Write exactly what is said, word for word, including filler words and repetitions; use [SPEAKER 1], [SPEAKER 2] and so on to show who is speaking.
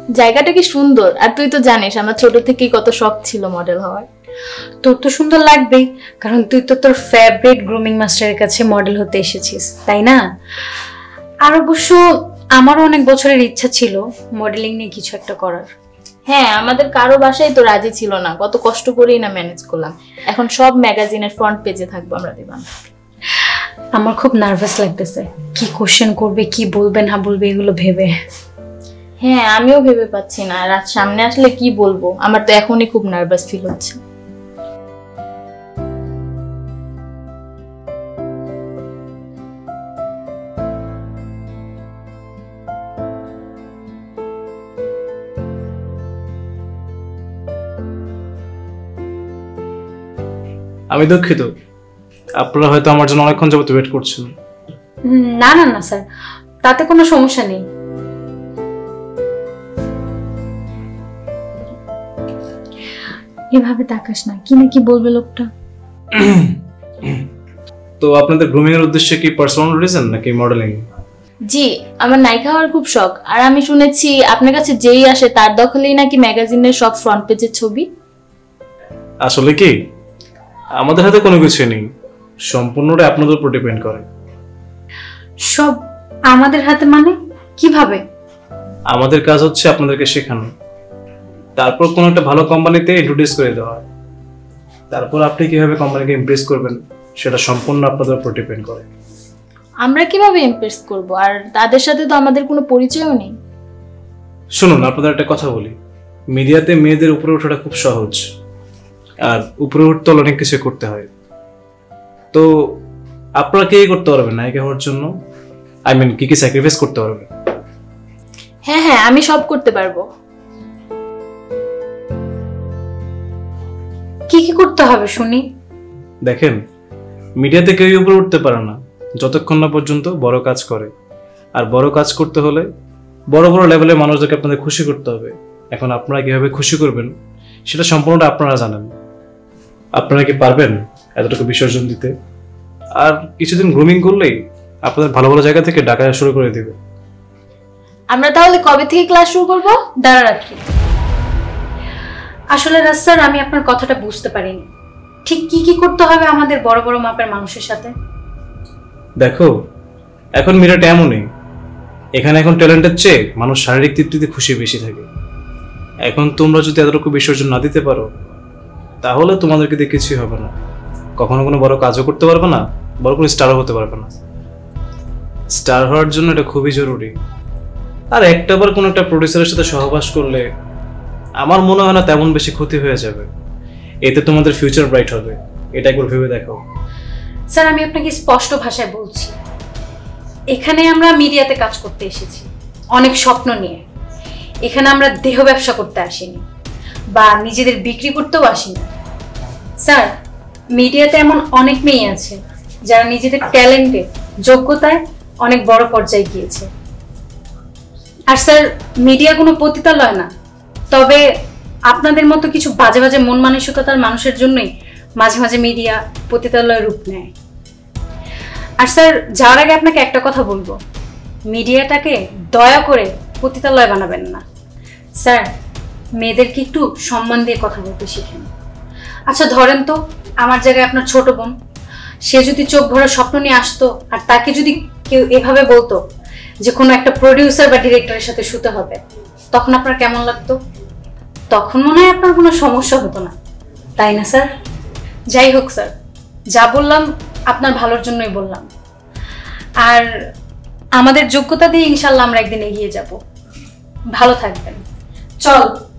[SPEAKER 1] জায়গাটা কি সুন্দর, আর তুই তো জানিস আমার ছোট থেকেই কত শখ ছিল মডেল হওয়ার।
[SPEAKER 2] তোর তো সুন্দর লাগবেই, কারণ তুই তো তোর ফেভারিট গ্রুমিং মাস্টারের কাছে মডেল হতে এসেছিস, তাই না? আর অবশ্য আমারও অনেক বছরের ইচ্ছা ছিল মডেলিং নিয়ে কিছু একটা করার।
[SPEAKER 1] হ্যাঁ, আমাদের কারো বাসায় তো রাজি ছিল না, কত কষ্ট করেই না ম্যানেজ করলাম। এখন সব ম্যাগাজিনের ফ্রন্ট পেজে থাকবো আমরা দিবান।
[SPEAKER 2] আমার খুব নার্ভাস লাগতেছে, কি কোশ্চেন করবে, কি বলবে না বলবে এগুলো ভেবে।
[SPEAKER 1] হ্যাঁ, আমিও ভেবে পাচ্ছি না রাত সামনে আসলে কি বলবো। আমার তো এখনই খুব নার্ভাস ফিল হচ্ছে।
[SPEAKER 3] আমি দুঃখিত, আপনারা হয়তো আমার জন্য অনেকক্ষণ যাবত ওয়েট করছেন।
[SPEAKER 2] না না না স্যার, তাতে কোনো সমস্যা নেই। এভাবে তাকাস না, কি না কি বলবে লোকটা।
[SPEAKER 3] তো আপনাদের গ্রুমিং এর উদ্দেশ্যে কি পার্সোনাল রিজন নাকি মডেলিং?
[SPEAKER 1] জি, আমার নায়িকা হওয়ার খুব শখ, আর আমি শুনেছি আপনার কাছে যেই আসে তার দখলেই নাকি ম্যাগাজিনের সব ফ্রন্ট পেজের ছবি।
[SPEAKER 3] আসলে কি আমাদের হাতে কোনো কিছু নেই, সম্পূর্ণটা আপনাদের উপর ডিপেন্ড করে।
[SPEAKER 2] সব আমাদের হাতে মানে কিভাবে?
[SPEAKER 3] আমাদের কাজ হচ্ছে আপনাদেরকে শেখানো, তারপর কোনো একটা ভালো কোম্পানিতে ইন্ট্রোডিউস করে দেওয়া, তারপর আপনি কিভাবে কোম্পানিকে ইমপ্রেস করবেন সেটা সম্পূর্ণ আপনাদের উপর ডিপেন্ড করে।
[SPEAKER 1] আমরা কিভাবে ইমপ্রেস করব, আর তাদের সাথে তো আমাদের কোনো পরিচয়ও নেই।
[SPEAKER 3] শুনুন, আপনাদের একটা কথা বলি, মিডিয়াতে মেয়েদের উপরে ওঠাটা খুব সহজ, আর উপরে উঠতে অনেক কিছু করতে হয়। তো আপনারা কি করতে পারবেন নায়িকা হওয়ার জন্য? আই মিন কি কি স্যাক্রিফাইস করতে পারবেন?
[SPEAKER 1] হ্যাঁ হ্যাঁ, আমি সব করতে পারবো।
[SPEAKER 2] কি কি করতে হবে শুনি।
[SPEAKER 3] দেখেন, মিডিয়াতে কেউই উপরে উঠতে পারে না যতক্ষণ না পর্যন্ত বড় কাজ করে, আর বড় কাজ করতে হলে বড় বড় লেভেলের মানুষদেরকে আপনাদের খুশি করতে হবে। এখন আপনারা কিভাবে খুশি করবেন সেটা সম্পূর্ণটা আপনারা জানেন। আপনারা কি পারবেন এতটুকু বিসর্জন দিতে? আর কিছুদিন গ্রুমিং করলেই আপনাদের ভালো ভালো জায়গা থেকে ডাকা শুরু করে দিবে।
[SPEAKER 1] আমরা তাহলে কবে থেকে ক্লাস শুরু করব?
[SPEAKER 2] দাঁড়া রাখি, আসলে রাস্তার আমি আপনার কথাটা বুঝতে পারিনি। ঠিক কি কি করতে হবে আমাদের বড় বড় মাপের মানুষের সাথে?
[SPEAKER 3] দেখো, এখন মিডিয়াটা এমনই, এখানে এখন ট্যালেন্টের চেয়ে মানুষ শারীরিক তৃপ্তিতে খুশি বেশি থাকে। এখন তোমরা যদি এতটুকু বিসর্জন না দিতে পারো তাহলে তোমাদেরকে দিয়ে কিছুই হবে না, কখনো কোনো বড় কাজও করতে পারবে না, বড় কোনো স্টারও হতে পারবে না। স্টার হওয়ার জন্য এটা খুবই জরুরি। আর একটা বার কোনো একটা প্রডিউসারের সাথে সহবাস করলে আমার মনে হয় না তেমন বেশি ক্ষতি হয়ে যাবে, এতে তোমাদের ফিউচার ব্রাইট হবে। এটা একবার ভেবে দেখো।
[SPEAKER 2] স্যার, আমি আপনাকে স্পষ্ট ভাষায় বলছি, এখানে আমরা মিডিয়াতে কাজ করতে এসেছি অনেক স্বপ্ন নিয়ে। এখানে আমরা দেহ ব্যবসা করতে আসিনি বা নিজেদের বিক্রি করতেও আসিনি। স্যার, মিডিয়াতে এমন অনেক মেয়ে আছে যারা নিজেদের ট্যালেন্টে যোগ্যতায় অনেক বড় পর্যায়ে গিয়েছে। আর স্যার, মিডিয়া কোনো পতিতালয় না, তবে আপনাদের মতো কিছু বাজে বাজে মন মানসিকতার মানুষের জন্যই মাঝে মাঝে মিডিয়া পতিতালয়ের রূপ নেয়। আর স্যার, যাওয়ার আগে আপনাকে একটা কথা বলবো, মিডিয়াটাকে দয়া করে পতিতালয় বানাবেন না। স্যার, মেয়েদেরকে একটু সম্মান দিয়ে কথা বলতে শিখেন। আচ্ছা ধরেন তো, আমার জায়গায় আপনার ছোট বোন, সে যদি চোখ ভরা স্বপ্ন নিয়ে আসতো আর তাকে যদি কেউ এভাবে বলতো যে কোনো একটা প্রডিউসার বা ডিরেক্টরের সাথে শুতে হবে, তখন আপনার কেমন লাগতো? তখন মনে হয় আপনার কোনো সমস্যা হতো না, তাই না স্যার? যাই হোক স্যার, যা বললাম আপনার ভালোর জন্যই বললাম। আর আমাদের যোগ্যতা দিয়ে ইনশাল্লাহ আমরা একদিন এগিয়ে যাব। ভালো থাকবেন। চল।